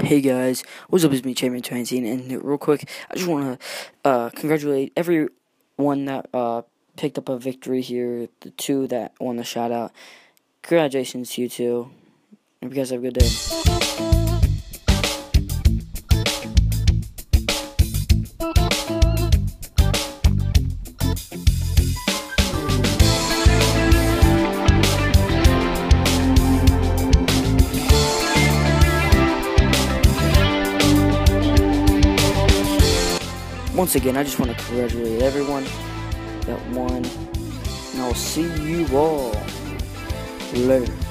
Hey guys, what's up? It's me, Champion 20, and real quick, I just want to congratulate everyone that picked up a victory here. The two that won the shout out. Congratulations to you two. Hope you guys have a good day. Once again, I just want to congratulate everyone that won, and I will see you all later.